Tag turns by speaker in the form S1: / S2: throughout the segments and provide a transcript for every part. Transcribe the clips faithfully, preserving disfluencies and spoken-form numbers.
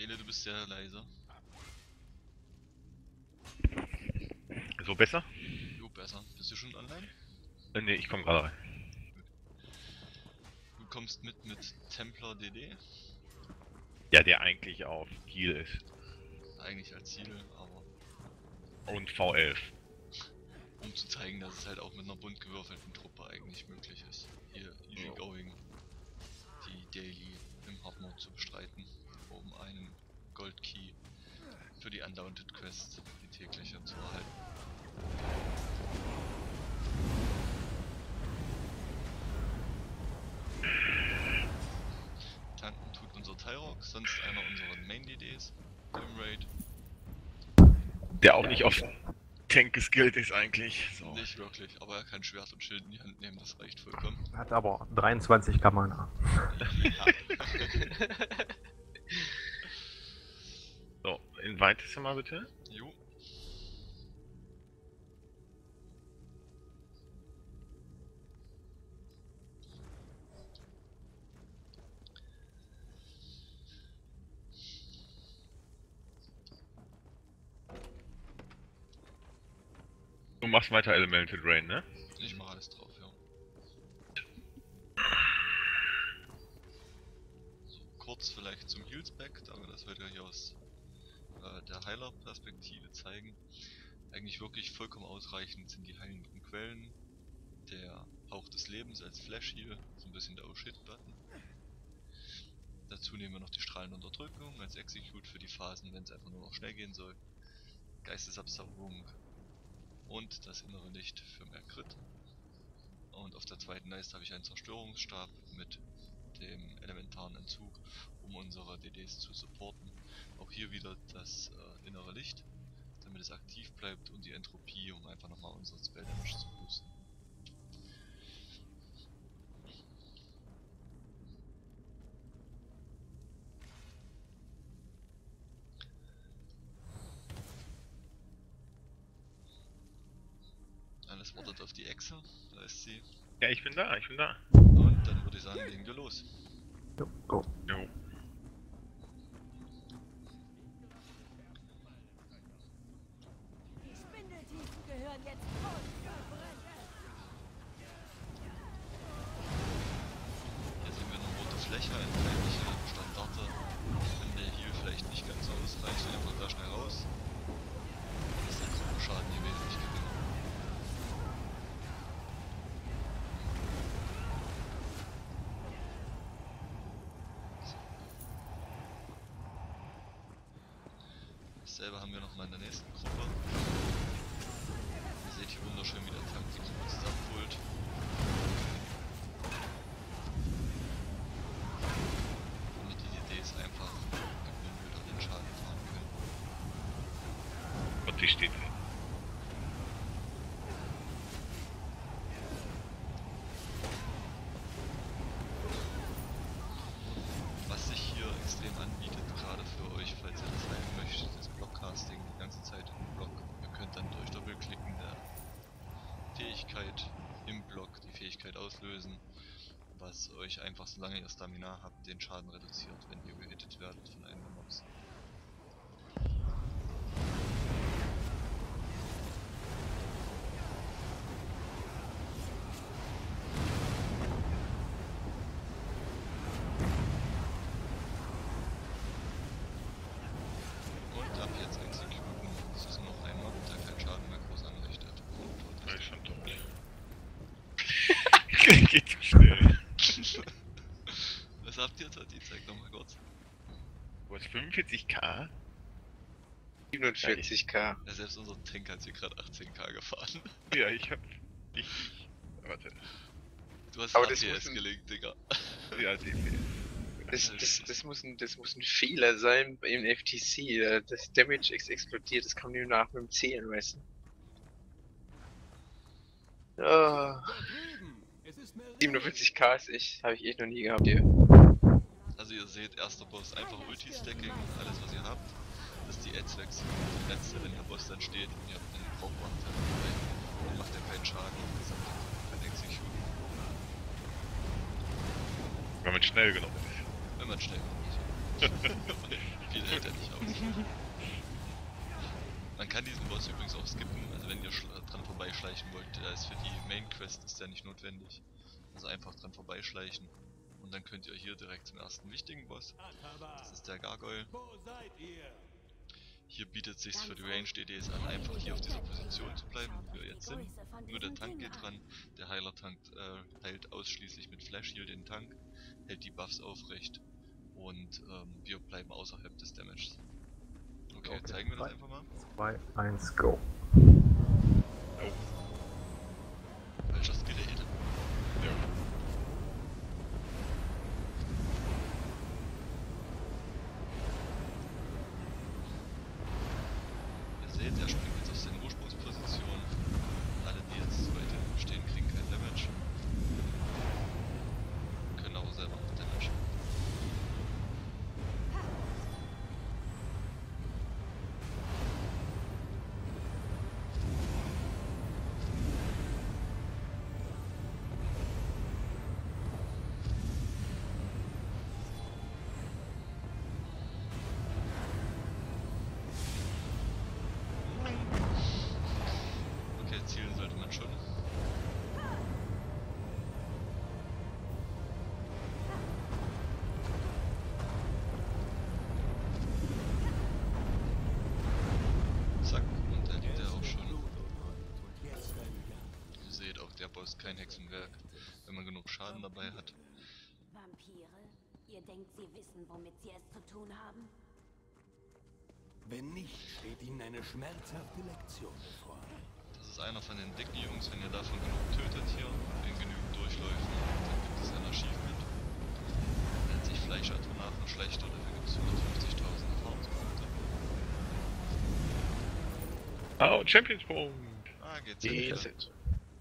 S1: Ele, du bist sehr leise.
S2: So besser?
S1: Jo, besser. Bist du schon online?
S2: Äh, ne, ich komme gerade rein.
S1: Du kommst mit mit Templar D D.
S2: Ja, der eigentlich auf Kiel ist.
S1: Eigentlich als Ziel, aber
S2: Und V elf.
S1: um zu zeigen, dass es halt auch mit einer bunt gewürfelten Truppe eigentlich möglich ist, hier easy going die Daily im Hard Mode zu bestreiten, um einen Gold Key für die Undaunted Quest, die tägliche, zu erhalten. Tanken tut unser Tyrock, sonst einer unserer Main D Ds im Raid.
S2: Der auch nicht auf Tank geskillt ist eigentlich. So.
S1: Nicht wirklich, aber er kann Schwert und Schild in die Hand nehmen, das reicht vollkommen.
S3: Hat aber dreiundzwanzig Mana.
S1: Ja.
S2: So, invitest du mal bitte?
S1: Jo.
S2: Du machst weiter Elemental Drain, ne?
S1: Ich mache alles drauf, ja. So, kurz vielleicht zum Healspec, da wir das heute hier aus äh, der Heiler-Perspektive zeigen. Eigentlich wirklich vollkommen ausreichend sind die heilenden Quellen, der Hauch des Lebens als Flash-Heal, so ein bisschen der Oh-Shit-Button. Dazu nehmen wir noch die Strahlenunterdrückung als Execute für die Phasen, wenn es einfach nur noch schnell gehen soll. Geistesabservung und das innere Licht für mehr Crit. Und auf der zweiten Leiste habe ich einen Zerstörungsstab mit dem elementaren Entzug, um unsere D Ds zu supporten. Auch hier wieder das äh, innere Licht, damit es aktiv bleibt, und die Entropie, um einfach nochmal unsere Spell Damage zu boosten. Alles wartet auf die Echse, da ist sie.
S2: Ja, ich bin da, ich bin da.
S1: Und dann würde ich sagen, legen wir los.
S3: Jo, go.
S2: Jo.
S4: Die Spindeltiefen gehören jetzt uns.
S1: Hier sehen wir eine rote Fläche, eine feindliche Standarte. Wenn der Heal vielleicht nicht ganz ausreicht, einfach da schnell raus. Dann ist der Gruppenschaden hier wesentlich geringer. Dasselbe haben wir nochmal in der nächsten Gruppe. Ihr seht hier wunderschön, wie der Tank die Gruppe zusammenholt. Damit die D Ds einfach unmüder den Schaden fahren können.
S2: Und die steht da.
S1: Was sich hier extrem anbietet, gerade für euch, falls ihr das sein möchtet, ist Blockcasting die ganze Zeit im Block. Ihr könnt dann durch Doppelklicken der Fähigkeit im Block die Fähigkeit auslösen, was euch einfach, solange ihr Stamina habt, den Schaden reduziert, wenn ihr gehittet werdet von einem der Mobs. Und ab jetzt exekuten. Das ist nur noch ein Mob, der keinen Schaden mehr groß anrichtet. Und tot
S2: Das
S1: ist
S2: ist schon
S1: er.
S2: tot. Geht zu schnell.
S1: Was habt ihr Tati? Zeig doch mal kurz.
S2: Du hast fünfundvierzig K?
S5: siebenundvierzig K.
S1: Ja, selbst unser Tank hat hier gerade achtzehn K gefahren.
S2: Ja, ich hab. Ich. ich warte.
S1: Du hast
S5: Aber
S1: H
S5: das
S1: P
S5: muss
S1: S
S5: ein-
S1: gelegt, Digga.
S2: Ja, die.
S5: Das, das, das, muss ein, das muss ein Fehler sein im F T C. äh, Das Damage ist explodiert, das kann nur nach mit dem Zählen, weißt du. Ah, siebenundvierzig K ist ich, habe ich echt noch nie gehabt hier.
S1: Also ihr seht, erster Boss, einfach Ulti-Stacking, alles was ihr habt. Das ist die Edge-Wechsel. Die letzte, wenn der Boss dann steht und ihr habt einen Brauchwand dabei, dann macht er keinen Schaden und ist kein Execute.
S2: Wenn man schnell genug ist.
S1: Wenn man schnell kommt. Viel hält er nicht aus. Man kann diesen Boss übrigens auch skippen, also wenn ihr dran vorbeischleichen wollt, der ist für die Main Quest ist der nicht notwendig. Also einfach dran vorbeischleichen und dann könnt ihr hier direkt zum ersten wichtigen Boss. Das ist der Gargoyle. Hier bietet sich's für die Ranged E Ds an, einfach hier auf dieser Position zu bleiben, wo wir jetzt sind. Nur der Tank geht dran, der Heiler tankt, äh, heilt ausschließlich mit Flash Heal den Tank, hält die Buffs aufrecht und ähm, wir bleiben außerhalb des Damages. Okay,
S3: Okay,
S1: zeigen wir das
S3: drei,
S1: einfach mal.
S3: zwei, eins, go.
S1: Welcher Skill-Aid?
S2: Ja.
S1: Ihr seht, er springt jetzt aus seiner Ursprungsposition. Alle, die jetzt zu weit hinten stehen, kriegen kein Damage. Können auch selber noch Damage. Okay, zielen sollte man schon. Zack, und dann liegt er auch schon. Ihr seht auch, der Boss kein Hexenwerk, wenn man genug Schaden dabei hat.
S4: Vampire? Ihr denkt, sie wissen, womit sie es zu tun haben?
S6: Wenn nicht, steht ihnen eine schmerzhafte Lektion bevor.
S1: Das ist einer von den dicken Jungs, wenn ihr davon genug tötet hier, in genügend Durchläufen, dann gibt es ein Achievement. Nennt sich Fleischatronachen schlechter, dafür gibt es hundertfünfzigtausend Erfahrungspunkte.
S2: Oh, Champions-Punkt!
S1: Ah, geht's
S5: Die
S1: wieder.
S5: sind.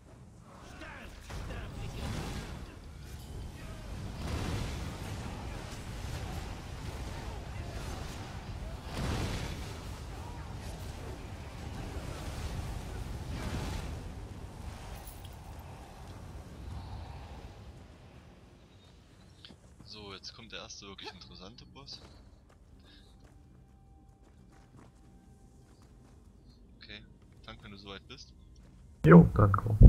S1: So, jetzt kommt der erste wirklich interessante Boss. Okay, Tank, wenn du soweit bist.
S3: Jo, dann go.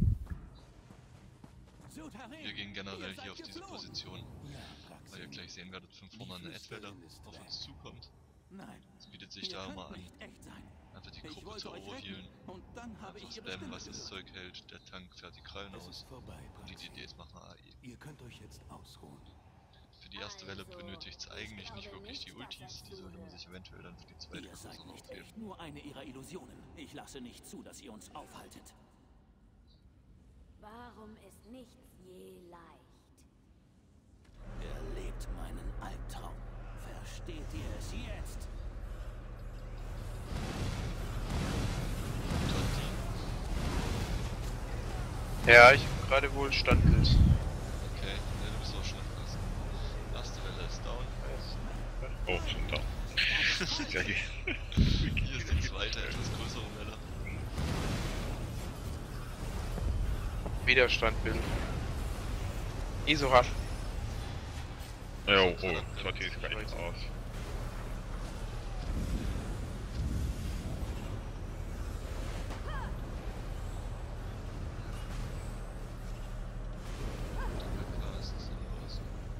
S1: Wir gehen generell hier auf diese Position, weil ihr gleich sehen werdet, von vorne eine Edwelle auf uns zukommt.
S6: Nein,
S1: Es bietet sich
S6: ihr
S1: da
S6: könnt
S1: mal an,
S6: nicht echt sein.
S1: einfach die
S6: Ich
S1: Gruppe
S6: wollte
S1: zu
S6: euch
S1: overhealen.
S6: retten und dann habe ich
S1: Einfach
S6: ihre
S1: spammen,
S6: Stimme
S1: was das
S6: gehört.
S1: Zeug hält. Der Tank fährt die Krallen
S6: Es
S1: aus
S6: ist vorbei,
S1: und die
S6: Praxis.
S1: D Ds machen A E.
S6: Ihr könnt euch jetzt ausruhen.
S1: Für die erste Welle
S4: Also,
S1: benötigt es
S4: ich
S1: eigentlich nicht
S4: glaube
S1: wirklich die
S4: nicht, dass
S1: Ultis,
S4: das
S1: die sollte man
S4: zuhört.
S1: sich eventuell dann für die zweite
S6: Ihr seid
S1: Kurse
S6: nicht
S1: aufheben.
S6: echt nur eine ihrer Illusionen. Ich lasse nicht zu, dass ihr uns aufhaltet.
S4: Warum ist nichts je leicht?
S6: Erlebt meinen Albtraum. Versteht ihr es jetzt?
S5: Ja, ich hab gerade wohl Standbild.
S1: Okay, ja, du bist auch schon fast. Erste Welle ist down.
S2: Oh, schon da. Ja, hier.
S1: Hier ist die zweite, etwas größere Welle.
S5: Wieder Standbild. Isohaft.
S2: Ja, oh, oh, sortiere ich gleich mal aus.
S1: Klar, ist das denn los?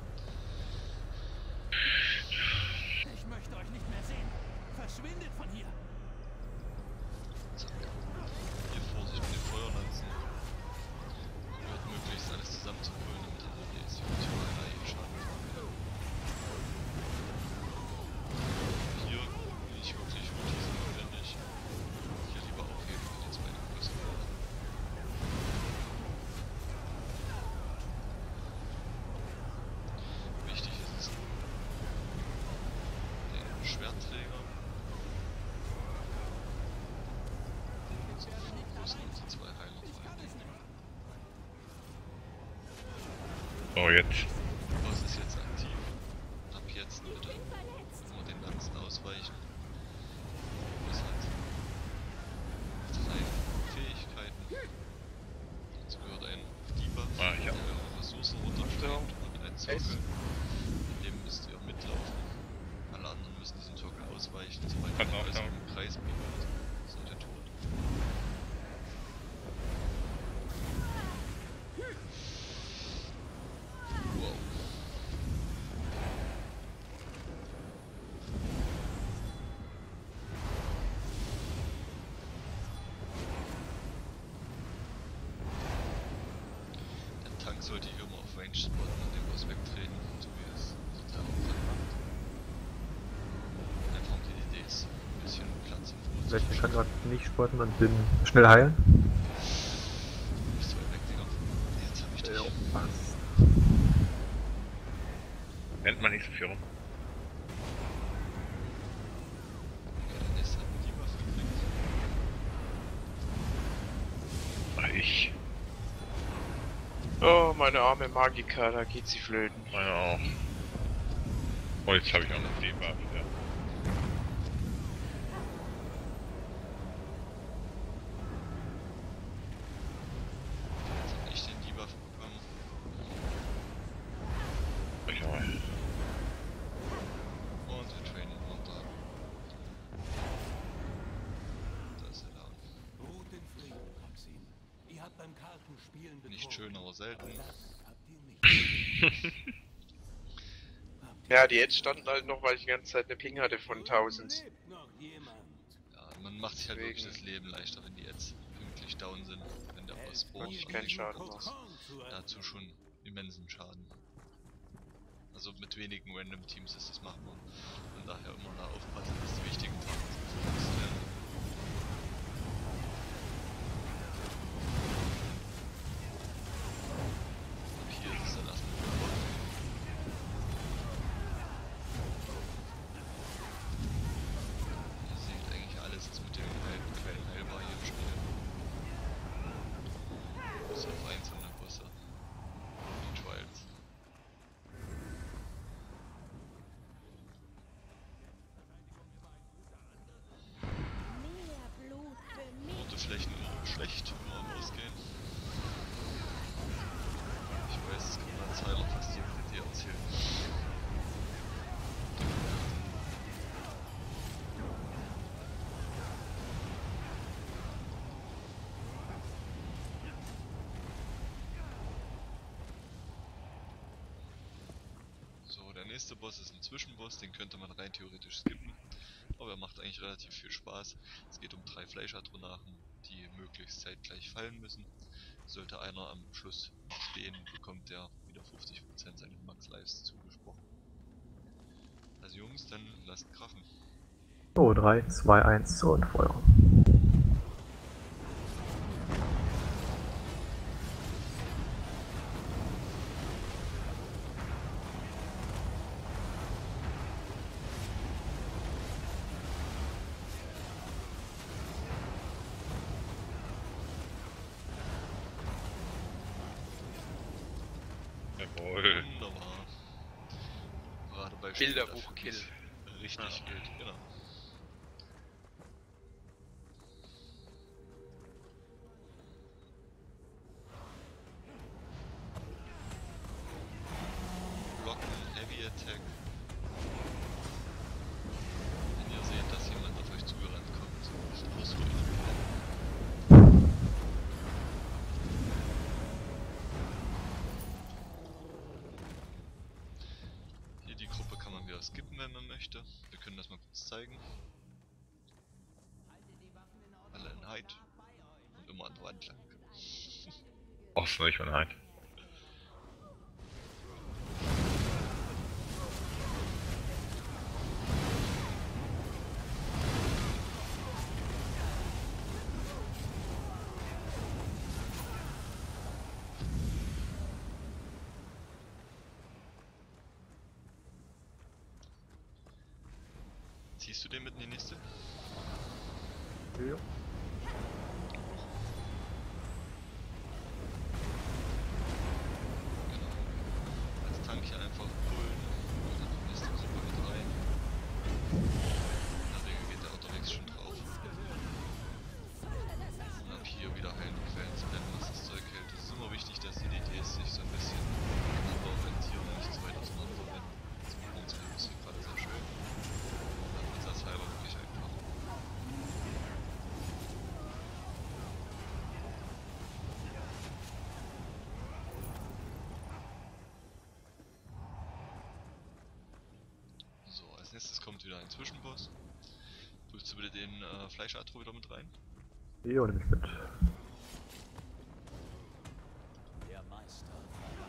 S6: Ich möchte euch nicht mehr sehen. Verschwindet von hier.
S1: Zack. Hier Vorsicht mit den Feuerlanzen. Probiert möglichst alles zusammenzupullen, damit alle D S hier nicht mal A E Schaden machen. Hier nicht wirklich Ultis notwendig. Hier lieber aufheben für die zweite größere Welle. Wichtig ist es, den Schwertträger, den zu fokussen und die zwei Heiler vor allem.
S2: Oh, jetzt.
S1: Was ist jetzt aktiv? Ab jetzt bitte immer den Lanzen ausweichen. Das hat drei Fähigkeiten. Dazu gehört ein Debuff,
S2: Ah, ja.
S1: der eure Ressourcen runterstellt und ein Zirkel, in dem müsst ihr mitlaufen. sollte hier immer auf Range spotten und den Boss wegtreten, so wie es der auch gerade macht. Einfach um die D Ds ein bisschen Platz im Boot zu
S3: Vielleicht ich kann
S1: verschaffen.
S3: gerade nicht spotten und bin schnell heilen.
S1: Bist du weit weg, Digga? Jetzt hab ich dich.
S3: Jo, passt.
S2: Nennt man nicht so viel rum.
S1: Ja, der nächste hat einen Debuff gekriegt.
S2: Ach, ich.
S5: Oh, meine arme Magika, da geht sie flöten.
S2: Meine auch. Oh, jetzt habe ich auch noch den Buff, ja.
S1: Jetzt hab ich den Debuff bekommen.
S2: Ich auch.
S1: Und wir trainen runter. Da ist er down.
S6: Ruht in Frieden, Maxim. Ihr habt beim Kartenspielen betrogen.
S1: Nicht schön, aber selten.
S6: Das habt ihr nicht.
S5: Ja, die Edge standen halt noch, weil ich die ganze Zeit eine Ping hatte von tausend.
S6: Lebt noch jemand?
S1: Ja, man macht sich halt wirklich
S5: Deswegen.
S1: das Leben leichter, wenn die jetzt pünktlich down sind, wenn der Boss
S5: Konnte ich
S1: spawnt.
S5: keinen Schaden
S1: Das
S5: machen.
S1: dazu schon immensen Schaden. Also mit wenigen random Teams ist das machbar. Von daher immer da aufpassen, dass die wichtigen Targets gefokussiert werden. Und hier ist es dann erstmal wieder Bot. Ihr seht eigentlich alles ist mit dem alten Quellen heilbar hier im Spiel. Bis auf einzelne Bosse. Die Trials.
S4: Mehr Blut für mich.
S1: Rote Flächen immer schlecht, immer am Ausgehen. Ich weiß, es kann man Zeiler fast jedem mit dir erzählen. So, der nächste Boss ist ein Zwischenboss, den könnte man rein theoretisch skippen. Aber er macht eigentlich relativ viel Spaß. Es geht um drei Fleischadronachen, die möglichst zeitgleich fallen müssen. Sollte einer am Schluss noch stehen, bekommt der wieder fünfzig Prozent seines Max-Lives zugesprochen. Also Jungs, dann lasst krachen.
S3: So, drei, zwei, eins und Feuer.
S2: Jawohl.
S1: Wunderbar. Gerade bei
S5: Bilderbuch-Kill.
S1: Richtig
S2: Ja.
S1: gilt, genau. Blocken, Heavy Attack. Wenn ihr seht, dass jemand auf euch zugerannt kommt, nicht ausruhen. Hier die Gruppe kann man wieder skippen, wenn man möchte. Wir können das mal kurz zeigen. Alle in Hide und immer an der Wand lang.
S2: Ach, so, ich bin halt.
S1: Ziehst du den mit in die nächste?
S3: Jo.
S1: Genau. Als Tank hier einfach holen und dann die nächste Gruppe mit rein. In der Regel geht der unterwegs schon drauf. Und ab hier wieder heilende Quellen zu blenden, was das Zeug hält. Es ist immer wichtig, dass die D Ds sich so ein bisschen knapp orientieren und nicht zu weit auseinander rennen. Das macht uns hier gerade sehr schön. Dann ist das Heiler wirklich einfach. So, als nächstes kommt wieder ein Zwischenboss. Prüfst du bitte den äh, Fleischatro wieder mit rein?
S3: Jo, nehme ich mit.
S6: Der Meister verlangt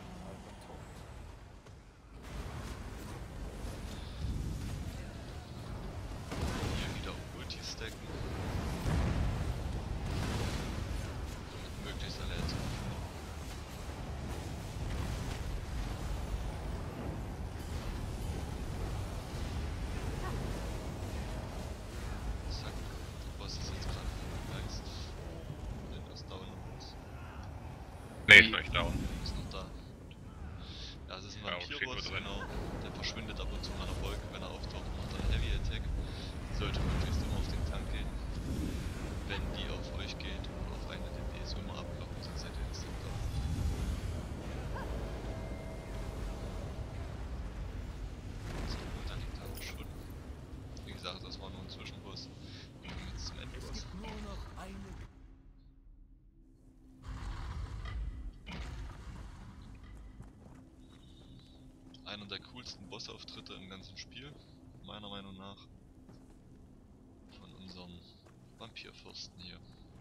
S2: Ne, ist noch nicht down.
S1: Ist noch da. Ja, es ist ein
S2: Ja, steht
S1: Vampir-Boss,
S2: nur drin.
S1: genau. Der verschwindet ab und zu in einer Wolke, wenn er auftaucht, macht er einen Heavy Attack. Sollte möglichst immer auf den Tank gehen. Wenn die auf euch geht oder auf eine D P, so immer abblocken, sonst seid ihr instant da. So, und dann liegt er schon. Wie gesagt, das war nur ein Zwischenboss. Wir kommen jetzt zum
S6: Es
S1: Endboss.
S6: gibt nur noch eine.
S1: Einer der coolsten Bossauftritte im ganzen Spiel, meiner Meinung nach. Von unserem Vampirfürsten hier.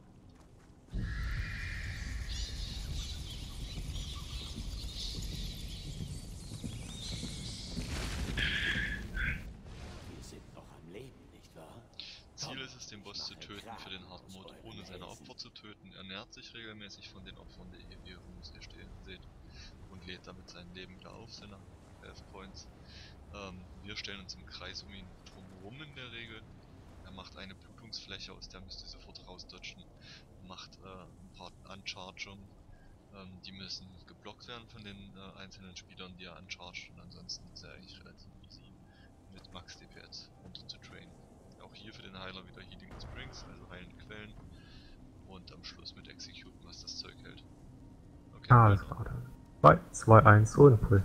S6: Wir sind noch am Leben, nicht wahr?
S1: Ziel ist es, den Boss zu töten für den Hard Mode, ohne seine Opfer zu töten. Er ernährt sich regelmäßig von den Opfern, die ihr hier übrigens hier stehen seht, und lädt damit sein Leben wieder auf, seine Health Points. Ähm, wir stellen uns im Kreis um ihn drumherum in der Regel. Er macht eine Blutungsfläche, aus der müsst ihr sofort rausdodgen. Macht äh, ein paar Unchargungen. Ähm, die müssen geblockt werden von den äh, einzelnen Spielern, die er unchargt. Und ansonsten ist er eigentlich relativ easy mit Max D P S runter zu trainen. Auch hier für den Heiler wieder Healing Springs, also heilende Quellen. Und am Schluss mit Executen, was das Zeug hält. Okay,
S3: Ah, alles
S1: weiter.
S3: klar. Dann drei, zwei, eins und Pull.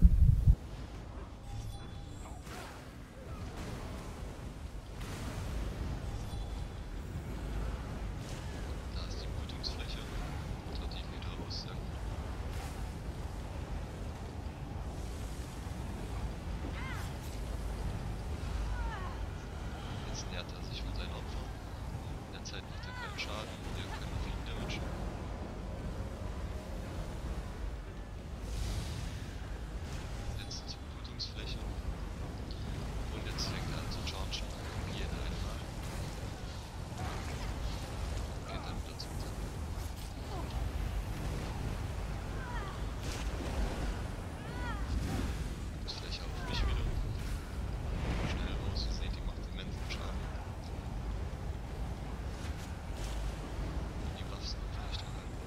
S1: Da ist die Blutungsfläche. Dort die wieder raus, sehr gut. Jetzt nähert er sich von seinen Opfern. In der Zeit macht er keinen Schaden und wir können auf ihn damagen. Jetzt zur Blutungsfläche. Und jetzt fängt er an zu chargen. Jede einmal. Geht dann wieder zum Tank. Blutungsfläche auf mich wieder. Schnell raus, ihr seht, die macht immensen Schaden. Die Waffen vielleicht auch an.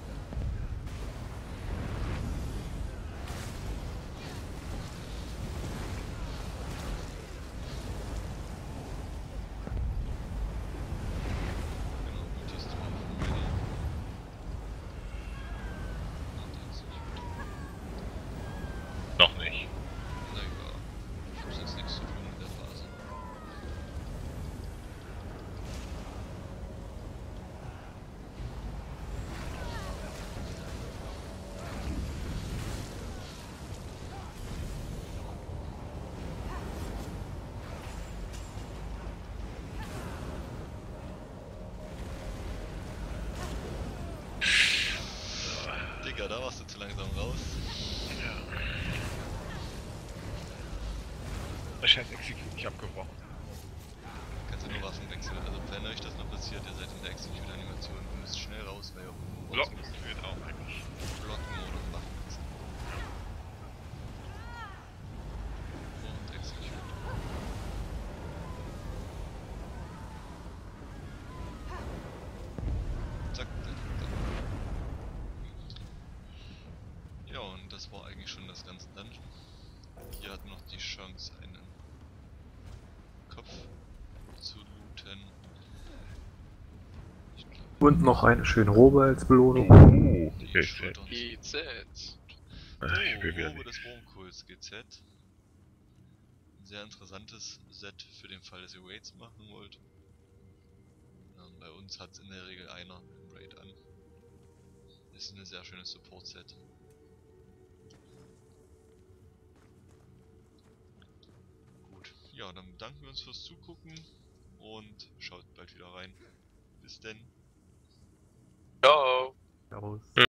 S1: Genau, und dieses Mal von Ready. Und Execute.
S2: Noch nicht.
S1: Na egal. Ich hab's jetzt nichts zu tun in der Phase. Digga, da warst du zu langsam raus.
S2: Ja. Das scheiß Execute nicht abgebrochen.
S1: Kannst du nur Waffen wechseln. Also wenn euch das noch passiert, ihr seid in der Execute-Animation und müsst schnell raus, weil ihr auf dem Boss
S2: Blocken
S1: müsst.
S2: wird auch eigentlich.
S1: Blocken oder Waffen wechseln. Und Execute. Zack, zack, zack. Ja, und das war eigentlich schon das ganze Dungeon. Hier hatten wir noch die Chance, einen Kopf zu looten. Ich glaube,
S3: Und noch eine schöne Robe als Belohnung.
S2: Oh,
S1: die
S2: okay.
S1: Schultern.
S5: I Z.
S1: Oh,
S2: Ich will wieder
S1: Robe
S2: nicht.
S1: des Wurmkohls G Z. Ein sehr interessantes Set für den Fall, dass ihr Raids machen wollt. Ähm, bei uns hat es in der Regel einer im Raid an. Ist ein sehr schönes Support-Set. Gut, ja, dann bedanken wir uns fürs Zugucken und schaut bald wieder rein. Bis denn.
S5: Ciao.
S3: Servus.